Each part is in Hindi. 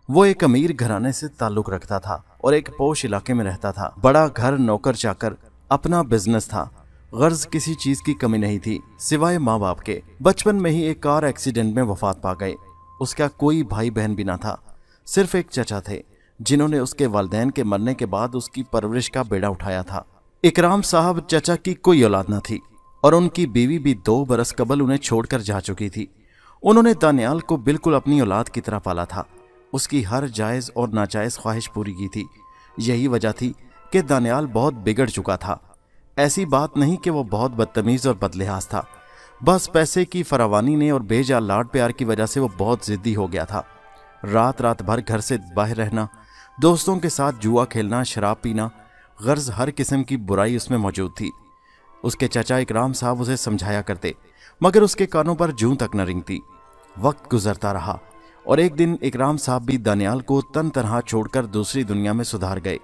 वो एक अमीर घराने से ताल्लुक रखता था और एक पोश इलाके में रहता था। बड़ा घर, नौकर चाकर, अपना बिजनेस था। गर्ज किसी चीज की कमी नहीं थी सिवाय माँ बाप के। बचपन में ही एक कार एक्सीडेंट में वफात पा गए। उसका कोई भाई बहन भी ना था, सिर्फ एक चचा थे जिन्होंने उसके वालिदैन के मरने के बाद उसकी परवरिश का बेड़ा उठाया था। इकराम साहब चचा की कोई औलाद न थी और उनकी बीवी भी 2 बरस कबल उन्हें छोड़कर जा चुकी थी। उन्होंने दानियाल को बिल्कुल अपनी औलाद की तरह पाला था, उसकी हर जायज़ और नाजायज़ ख्वाहिश पूरी की थी। यही वजह थी कि दानियाल बहुत बिगड़ चुका था। ऐसी बात नहीं कि वो बहुत बदतमीज़ और बदलिहाज था, बस पैसे की फरावानी ने और बेजा लाड प्यार की वजह से वो बहुत ज़िद्दी हो गया था। रात रात भर घर से बाहर रहना, दोस्तों के साथ जुआ खेलना, शराब पीना, गर्ज हर किस्म की बुराई उसमें मौजूद थी। उसके चचा इकराम साहब उसे समझाया करते, मगर उसके कानों पर जूं तक न रिंगती। वक्त गुजरता रहा और एक दिन इकराम साहब भी दानियाल को तन तनहा छोड़कर दूसरी दुनिया में सुधार गए।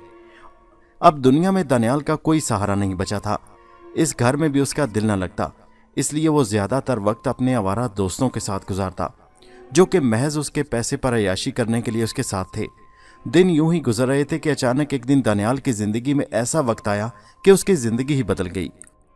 अब दुनिया में दानियाल का कोई सहारा नहीं बचा था। इस घर में भी उसका दिल न लगता, इसलिए वो ज्यादातर वक्त अपने आवारा दोस्तों के साथ गुजारता, जो कि महज उसके पैसे पर अय्याशी करने के लिए उसके साथ थे। दिन यूं ही गुजर रहे थे कि अचानक एक दिन दानियाल की जिंदगी में ऐसा वक्त आया कि उसकी जिंदगी ही बदल गई।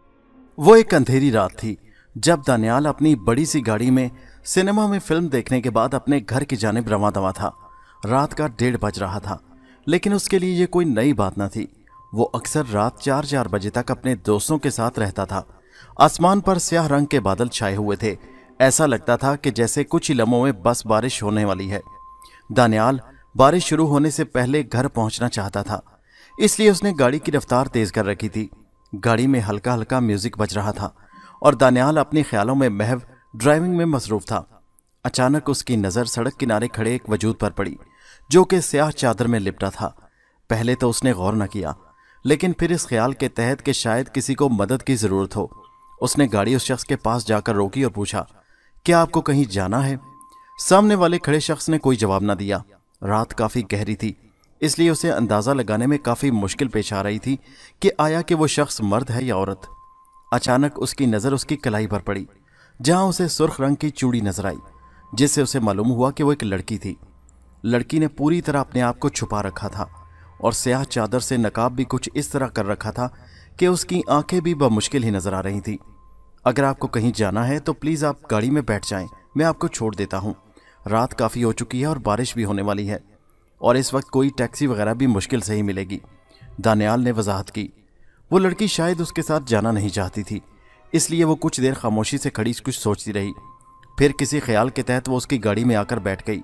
वो एक अंधेरी रात थी जब दानियाल अपनी बड़ी सी गाड़ी में सिनेमा में फिल्म देखने के बाद अपने घर की जानिब रवां दवा था। रात का 1:30 बज रहा था, लेकिन उसके लिए ये कोई नई बात न थी। वो अक्सर रात 4-4 बजे तक अपने दोस्तों के साथ रहता था। आसमान पर स्याह रंग के बादल छाए हुए थे। ऐसा लगता था कि जैसे कुछ ही लम्हों में बस बारिश होने वाली है। दानियाल बारिश शुरू होने से पहले घर पहुंचना चाहता था, इसलिए उसने गाड़ी की रफ्तार तेज कर रखी थी। गाड़ी में हल्का हल्का म्यूजिक बज रहा था और दानियाल अपने ख्यालों में महव ड्राइविंग में मसरूफ था। अचानक उसकी नज़र सड़क किनारे खड़े एक वजूद पर पड़ी, जो कि स्याह चादर में लिपटा था। पहले तो उसने गौर न किया, लेकिन फिर इस ख्याल के तहत कि शायद किसी को मदद की ज़रूरत हो, उसने गाड़ी उस शख्स के पास जाकर रोकी और पूछा, क्या आपको कहीं जाना है? सामने वाले खड़े शख्स ने कोई जवाब न दिया। रात काफ़ी गहरी थी, इसलिए उसे अंदाज़ा लगाने में काफ़ी मुश्किल पेश आ रही थी कि आया कि वो शख्स मर्द है या औरत। अचानक उसकी नज़र उसकी कलाई पर पड़ी, जहां उसे सुर्ख रंग की चूड़ी नजर आई, जिससे उसे मालूम हुआ कि वो एक लड़की थी। लड़की ने पूरी तरह अपने आप को छुपा रखा था और स्याह चादर से नकाब भी कुछ इस तरह कर रखा था कि उसकी आंखें भी बमुश्किल ही नजर आ रही थी। अगर आपको कहीं जाना है तो प्लीज़ आप गाड़ी में बैठ जाएं, मैं आपको छोड़ देता हूँ। रात काफ़ी हो चुकी है और बारिश भी होने वाली है और इस वक्त कोई टैक्सी वगैरह भी मुश्किल से ही मिलेगी, दानियाल ने वजाहत की। वो लड़की शायद उसके साथ जाना नहीं चाहती थी, इसलिए वो कुछ देर खामोशी से खड़ी कुछ सोचती रही। फिर किसी ख्याल के तहत वो उसकी गाड़ी में आकर बैठ गई।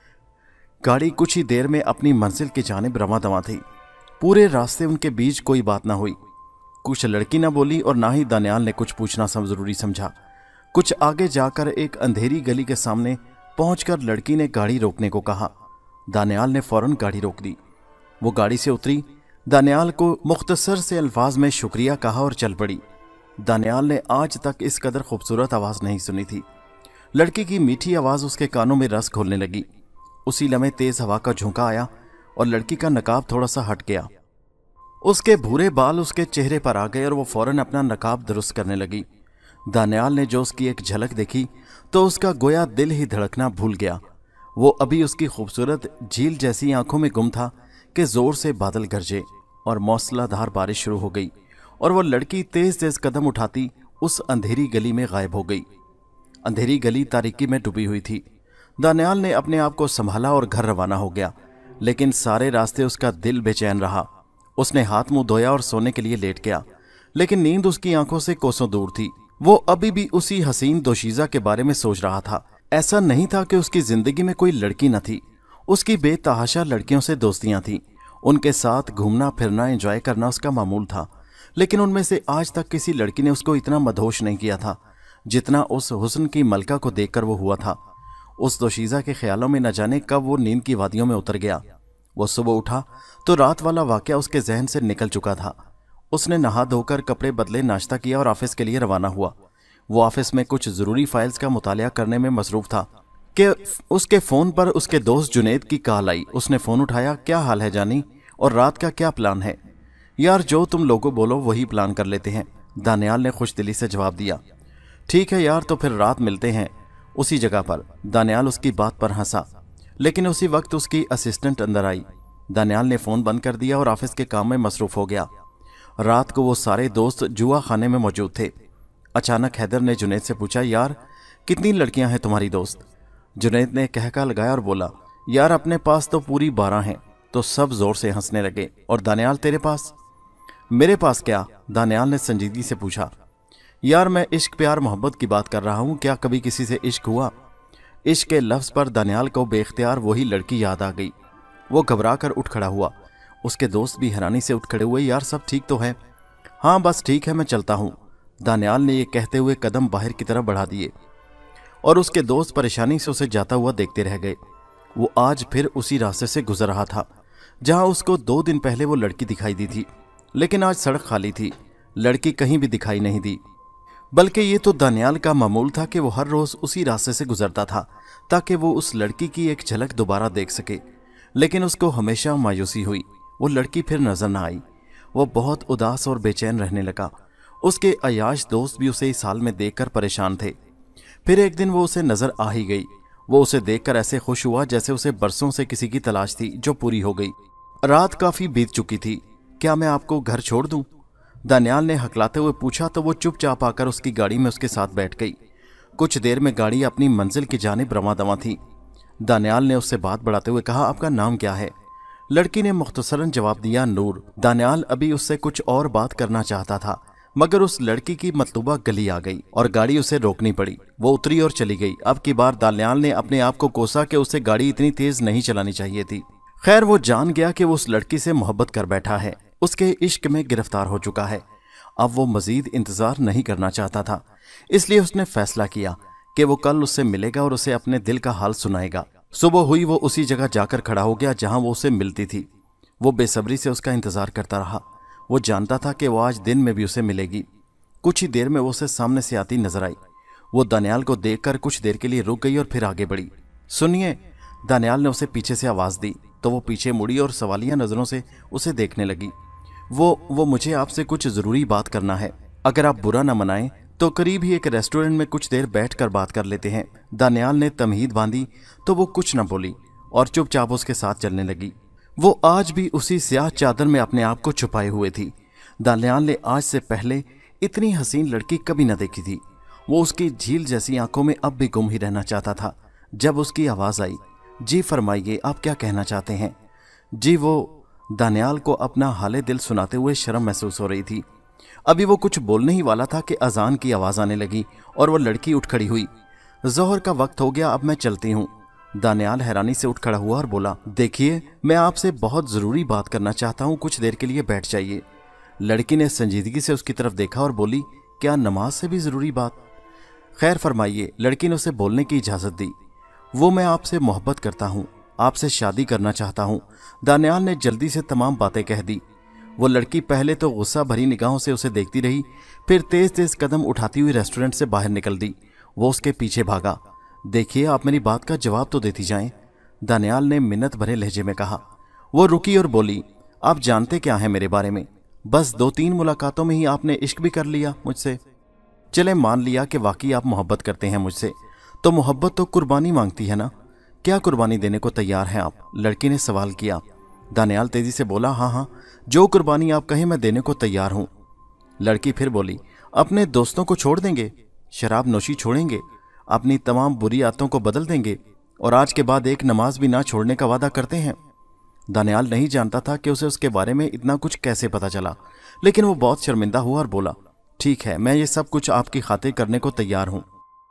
गाड़ी कुछ ही देर में अपनी मंजिल की जानिब रवां दवा थी। पूरे रास्ते उनके बीच कोई बात ना हुई। कुछ लड़की ना बोली और ना ही दानियाल ने कुछ पूछना जरूरी समझा। कुछ आगे जाकर एक अंधेरी गली के सामने पहुंचकर लड़की ने गाड़ी रोकने को कहा। दानियाल ने फौरन गाड़ी रोक दी। वो गाड़ी से उतरी, दानियाल को मुख्तसर से अल्फाज में शुक्रिया कहा और चल पड़ी। दानियाल ने आज तक इस कदर खूबसूरत आवाज़ नहीं सुनी थी। लड़की की मीठी आवाज़ उसके कानों में रस घोलने लगी। उसी लम्हे तेज हवा का झोंका आया और लड़की का नकाब थोड़ा सा हट गया। उसके भूरे बाल उसके चेहरे पर आ गए और वो फौरन अपना नकाब दुरुस्त करने लगी। दानियाल ने जो उसकी एक झलक देखी तो उसका गोया दिल ही धड़कना भूल गया। वो अभी उसकी खूबसूरत झील जैसी आंखों में गुम था कि जोर से बादल गरजे और मौसलाधार बारिश शुरू हो गई और वो लड़की तेज तेज कदम उठाती उस अंधेरी गली में गायब हो गई। अंधेरी गली तारीकी में डूबी हुई थी। दानियाल ने अपने आप को संभाला और घर रवाना हो गया, लेकिन सारे रास्ते उसका दिल बेचैन रहा। उसने हाथ मुंह धोया और सोने के लिए लेट गया, लेकिन नींद उसकी आंखों से कोसों दूर थी। वो अभी भी उसी हसीन दोशीजा के बारे में सोच रहा था। ऐसा नहीं था कि उसकी जिंदगी में कोई लड़की न थी, उसकी बेतहाशा लड़कियों से दोस्तियां थीं। उनके साथ घूमना फिरना एंजॉय करना उसका मामूल था, लेकिन उनमें से आज तक किसी लड़की ने उसको इतना मदहोश नहीं किया था जितना उस हुस्न की मलका को देखकर वो हुआ था। उस दोशीजा के ख्यालों में न जाने कब वो नींद की वादियों में उतर गया। वो सुबह उठा तो रात वाला वाकया उसके जहन से निकल चुका था। उसने नहा धोकर कपड़े बदले, नाश्ता किया और ऑफिस के लिए रवाना हुआ। वो ऑफिस में कुछ ज़रूरी फाइल्स का मुतालिया करने में मसरूफ़ था कि उसके फ़ोन पर उसके दोस्त जुनेद की कॉल आई। उसने फ़ोन उठाया। क्या हाल है जानी, और रात का क्या प्लान है? यार जो तुम लोगों बोलो वही प्लान कर लेते हैं, दानियाल ने खुश दिली से जवाब दिया। ठीक है यार, तो फिर रात मिलते हैं उसी जगह पर। दानियाल उसकी बात पर हंसा। लेकिन उसी वक्त उसकी असिस्टेंट अंदर आई। दानियाल ने फोन बंद कर दिया और ऑफिस के काम में मसरूफ हो गया। रात को वो सारे दोस्त जुआ खाने में मौजूद थे। अचानक हैदर ने जुनैद से पूछा, यार कितनी लड़कियां हैं तुम्हारी दोस्त? जुनैद ने कहका लगाया और बोला, यार अपने पास तो पूरी 12 हैं। तो सब जोर से हंसने लगे। और दानियाल तेरे पास? मेरे पास क्या? दानियाल ने संजीदगी से पूछा। यार मैं इश्क प्यार मोहब्बत की बात कर रहा हूँ, क्या कभी किसी से इश्क हुआ? इश्क के लफ्ज़ पर दानियाल को बेख्तियार वही लड़की याद आ गई। वो घबरा कर उठ खड़ा हुआ। उसके दोस्त भी हैरानी से उठ खड़े हुए। यार सब ठीक तो है? हाँ बस ठीक है, मैं चलता हूँ। दानियाल ने ये कहते हुए कदम बाहर की तरफ बढ़ा दिए और उसके दोस्त परेशानी से उसे जाता हुआ देखते रह गए। वो आज फिर उसी रास्ते से गुजर रहा था जहां उसको 2 दिन पहले वो लड़की दिखाई दी थी, लेकिन आज सड़क खाली थी, लड़की कहीं भी दिखाई नहीं दी। बल्कि ये तो दानियाल का मामूल था कि वो हर रोज उसी रास्ते से गुजरता था ताकि वो उस लड़की की एक झलक दोबारा देख सके। लेकिन उसको हमेशा मायूसी हुई, वो लड़की फिर नजर न आई। वो बहुत उदास और बेचैन रहने लगा। उसके अयाश दोस्त भी उसे इस हाल में देखकर परेशान थे। फिर एक दिन वो उसे नजर आ ही गई। वो उसे देखकर ऐसे खुश हुआ जैसे उसे बरसों से किसी की तलाश थी जो पूरी हो गई। रात काफी बीत चुकी थी। क्या मैं आपको घर छोड़ दूं? दानियाल ने हकलाते हुए पूछा तो वो चुपचाप आकर उसकी गाड़ी में उसके साथ बैठ गई। कुछ देर में गाड़ी अपनी मंजिल की जानिब रवां-दवां थी। दानियाल ने उससे बात बढ़ाते हुए कहा, आपका नाम क्या है? लड़की ने मुख्तसरन जवाब दिया, नूर। दानियाल अभी उससे कुछ और बात करना चाहता था मगर उस लड़की की मतलूबा गली आ गई और गाड़ी उसे रोकनी पड़ी। वो उतरी और चली गई। अब की बार दानियाल ने अपने आप को कोसा कि उसे गाड़ी इतनी तेज नहीं चलानी चाहिए थी। खैर वो जान गया कि वो उस लड़की से मोहब्बत कर बैठा है, उसके इश्क में गिरफ्तार हो चुका है। अब वो मजीद इंतजार नहीं करना चाहता था, इसलिए उसने फैसला किया कि वो कल उससे मिलेगा और उसे अपने दिल का हाल सुनाएगा। सुबह हुई, वो उसी जगह जाकर खड़ा हो गया जहां वो उसे मिलती थी। वो बेसब्री से उसका इंतजार करता रहा। वो जानता था कि वो आज दिन में भी उसे मिलेगी। कुछ ही देर में वो उसे सामने से आती नजर आई। वो दानियाल को देखकर कुछ देर के लिए रुक गई और फिर आगे बढ़ी। सुनिए, दानियाल ने उसे पीछे से आवाज दी तो वो पीछे मुड़ी और सवालिया नजरों से उसे देखने लगी। वो मुझे आपसे कुछ जरूरी बात करना है। अगर आप बुरा न मनाएं तो करीब ही एक रेस्टोरेंट में कुछ देर बैठकर बात कर लेते हैं। दानियाल ने तमहीद बांधी तो वो कुछ न बोली और चुपचाप उसके साथ चलने लगी। वो आज भी उसी स्याह चादर में अपने आप को छुपाए हुए थी। दानियाल ने आज से पहले इतनी हसीन लड़की कभी न देखी थी। वो उसकी झील जैसी आंखों में अब भी गुम ही रहना चाहता था। जब उसकी आवाज आई, जी फरमाइए, आप क्या कहना चाहते हैं? जी, वो दानियाल को अपना हाले दिल सुनाते हुए शर्म महसूस हो रही थी। अभी वो कुछ बोलने ही वाला था कि अजान की आवाज आने लगी और वो लड़की उठ खड़ी हुई। जोहर का वक्त हो गया, अब मैं चलती हूँ। दानियाल हैरानी से उठ खड़ा हुआ और बोला, देखिए मैं आपसे बहुत जरूरी बात करना चाहता हूँ, कुछ देर के लिए बैठ जाइए। लड़की ने संजीदगी से उसकी तरफ देखा और बोली, क्या नमाज से भी जरूरी बात? खैर फरमाइए। लड़की ने उसे बोलने की इजाजत दी। वो मैं आपसे मोहब्बत करता हूँ, आपसे शादी करना चाहता हूँ। दानियाल ने जल्दी से तमाम बातें कह दी। वो लड़की पहले तो गुस्सा भरी निगाहों से उसे देखती रही, फिर तेज तेज कदम उठाती हुई रेस्टोरेंट से बाहर निकल दी। वो उसके पीछे भागा। देखिए, आप मेरी बात का जवाब तो देती जाएं, दानियाल ने मिन्नत भरे लहजे में कहा। वो रुकी और बोली, आप जानते क्या है मेरे बारे में? बस 2-3 मुलाकातों में ही आपने इश्क भी कर लिया मुझसे। चले मान लिया कि वाकई आप मोहब्बत करते हैं मुझसे, तो मोहब्बत तो कुर्बानी मांगती है ना? क्या कुर्बानी देने को तैयार हैं आप? लड़की ने सवाल किया। दानियाल तेजी से बोला, हाँ हाँ, जो कुर्बानी आप कहें मैं देने को तैयार हूं। लड़की फिर बोली, अपने दोस्तों को छोड़ देंगे? शराब नोशी छोड़ेंगे? अपनी तमाम बुरी आदतों को बदल देंगे? और आज के बाद एक नमाज भी ना छोड़ने का वादा करते हैं? दानियाल नहीं जानता था कि उसे उसके बारे में इतना कुछ कैसे पता चला, लेकिन वो बहुत शर्मिंदा हुआ और बोला, ठीक है, मैं ये सब कुछ आपकी खातिर करने को तैयार हूं।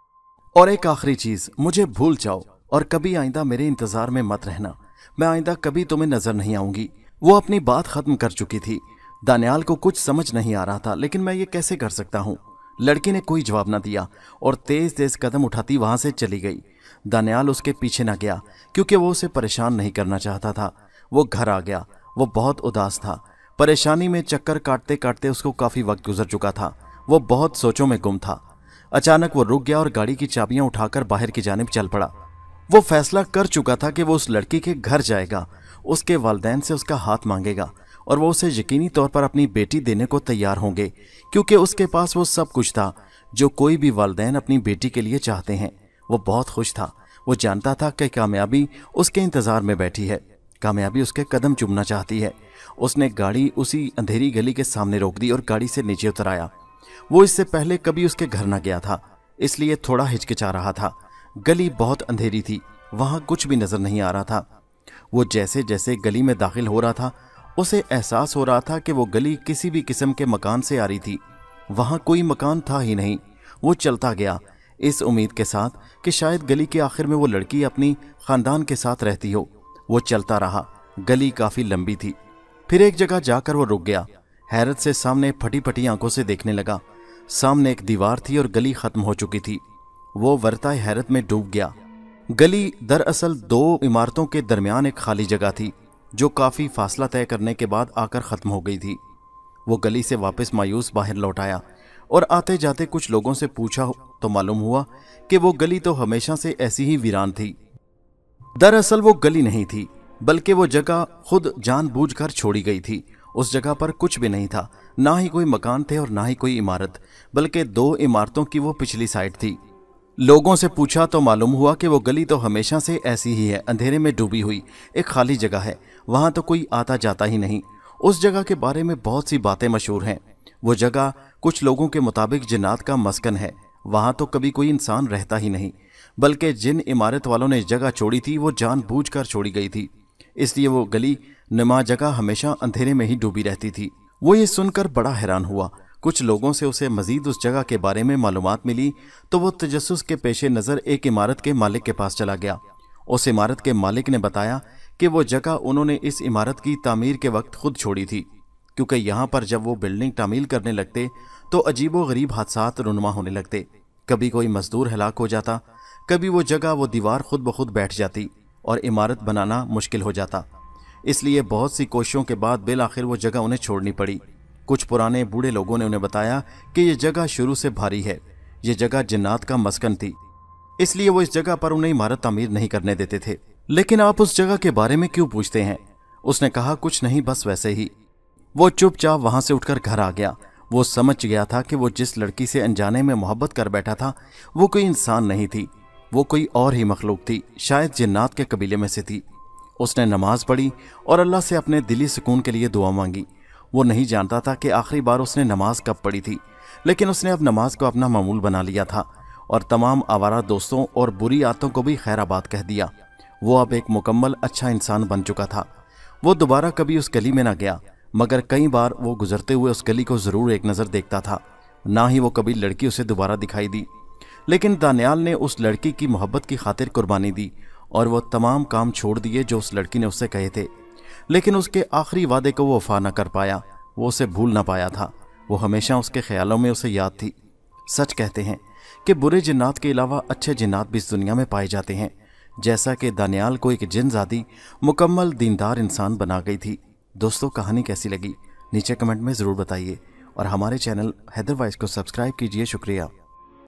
और एक आखिरी चीज, मुझे भूल जाओ और कभी आइंदा मेरे इंतजार में मत रहना। मैं आइंदा कभी तुम्हें नजर नहीं आऊंगी। वो अपनी बात खत्म कर चुकी थी। दानियाल को कुछ समझ नहीं आ रहा था, लेकिन मैं ये कैसे कर सकता हूँ? लड़की ने कोई जवाब न दिया और तेज तेज कदम उठाती वहां से चली गई। दानियाल उसके पीछे न गया क्योंकि वो उसे परेशान नहीं करना चाहता था। वो घर आ गया। वो बहुत उदास था। परेशानी में चक्कर काटते काटते उसको काफी वक्त गुजर चुका था। वो बहुत सोचों में गुम था। अचानक वो रुक गया और गाड़ी की चाबियां उठाकर बाहर की जानिब चल पड़ा। वो फैसला कर चुका था कि वो उस लड़की के घर जाएगा, उसके वालिदैन से उसका हाथ मांगेगा और वो उसे यकीनी तौर पर अपनी बेटी देने को तैयार होंगे, क्योंकि उसके पास वो सब कुछ था जो कोई भी वालिदैन अपनी बेटी के लिए चाहते हैं। वो बहुत खुश था। वो जानता था कि कामयाबी उसके इंतजार में बैठी है, कामयाबी उसके कदम चूमना चाहती है। उसने गाड़ी उसी अंधेरी गली के सामने रोक दी और गाड़ी से नीचे उतर आया। वो इससे पहले कभी उसके घर न गया था, इसलिए थोड़ा हिचकिचा रहा था। गली बहुत अंधेरी थी, वहां कुछ भी नजर नहीं आ रहा था। वो जैसे जैसे गली में दाखिल हो रहा था, उसे एहसास हो रहा था कि वो गली किसी भी किस्म के मकान से आ रही थी। वहां कोई मकान था ही नहीं। वो चलता गया इस उम्मीद के साथ कि शायद गली के आखिर में वो लड़की अपनी खानदान के साथ रहती हो। वो चलता रहा, गली काफी लंबी थी। फिर एक जगह जाकर वो रुक गया। हैरत से सामने फटी फटी आंखों से देखने लगा। सामने एक दीवार थी और गली खत्म हो चुकी थी। वो वरताए हैरत में डूब गया। गली दरअसल दो इमारतों के दरमियान एक खाली जगह थी जो काफी फासला तय करने के बाद आकर खत्म हो गई थी। वो गली से वापस मायूस बाहर लौट आया और आते जाते कुछ लोगों से पूछा तो मालूम हुआ कि वो गली तो हमेशा से ऐसी ही वीरान थी। दरअसल वो गली नहीं थी, बल्कि वो जगह खुद जानबूझकर छोड़ी गई थी। उस जगह पर कुछ भी नहीं था, ना ही कोई मकान थे और ना ही कोई इमारत, बल्कि दो इमारतों की वो पिछली साइड थी। लोगों से पूछा तो मालूम हुआ कि वो गली तो हमेशा से ऐसी ही है, अंधेरे में डूबी हुई एक खाली जगह है, वहां तो कोई आता जाता ही नहीं। उस जगह के बारे में बहुत सी बातें मशहूर हैं। वो जगह कुछ लोगों के मुताबिक जिन्नात का मस्कन है। वहां तो कभी कोई इंसान रहता ही नहीं, बल्कि जिन इमारत वालों ने जगह छोड़ी थी वो जानबूझकर छोड़ी गई थी, इसलिए वो गली नुमा जगह हमेशा अंधेरे में ही डूबी रहती थी। वो ये सुनकर बड़ा हैरान हुआ। कुछ लोगों से उसे मजीद उस जगह के बारे में मालूमात मिली तो वो तजस्सुस के पेशे नज़र एक इमारत के मालिक के पास चला गया। उस इमारत के मालिक ने बताया कि वो जगह उन्होंने इस इमारत की तामीर के वक्त खुद छोड़ी थी, क्योंकि यहाँ पर जब वो बिल्डिंग तामीर करने लगते तो अजीबो गरीब हादसात रुनमा होने लगते। कभी कोई मजदूर हलाक हो जाता, कभी वो जगह वो दीवार खुद ब खुद बैठ जाती और इमारत बनाना मुश्किल हो जाता। इसलिए बहुत सी कोशिशों के बाद बिल आखिर वो जगह उन्हें छोड़नी पड़ी। कुछ पुराने बूढ़े लोगों ने उन्हें बताया कि ये जगह शुरू से भारी है, ये जगह जिन्नात का मस्कन थी, इसलिए वो इस जगह पर उन्हें इमारत तामीर नहीं करने देते थे। लेकिन आप उस जगह के बारे में क्यों पूछते हैं? उसने कहा, कुछ नहीं, बस वैसे ही। वो चुपचाप वहां से उठकर घर आ गया। वो समझ गया था कि वो जिस लड़की से अनजाने में मोहब्बत कर बैठा था वो कोई इंसान नहीं थी, वो कोई और ही मखलूक थी, शायद जिन्नात के कबीले में से थी। उसने नमाज पढ़ी और अल्लाह से अपने दिली सुकून के लिए दुआ मांगी। वो नहीं जानता था कि आखिरी बार उसने नमाज कब पढ़ी थी, लेकिन उसने अब नमाज को अपना मामूल बना लिया था और तमाम आवारा दोस्तों और बुरी आदतों को भी खैराबाद कह दिया। वो अब एक मुकम्मल अच्छा इंसान बन चुका था। वो दोबारा कभी उस गली में ना गया, मगर कई बार वो गुजरते हुए उस गली को जरूर एक नज़र देखता था। ना ही वो कभी लड़की उसे दोबारा दिखाई दी, लेकिन दानियाल ने उस लड़की की मोहब्बत की खातिर कुर्बानी दी और वो तमाम काम छोड़ दिए जो उस लड़की ने उससे कहे थे। लेकिन उसके आखिरी वादे को वो वफा न कर पाया, वो उसे भूल ना पाया था। वो हमेशा उसके ख्यालों में उसे याद थी। सच कहते हैं कि बुरे जिन्नात के अलावा अच्छे जिन्नात भी इस दुनिया में पाए जाते हैं, जैसा कि दानियाल को एक जिन्नज़ादी मुकम्मल दीनदार इंसान बना गई थी। दोस्तों, कहानी कैसी लगी नीचे कमेंट में ज़रूर बताइए और हमारे चैनल हैदर वॉइस को सब्सक्राइब कीजिए। शुक्रिया।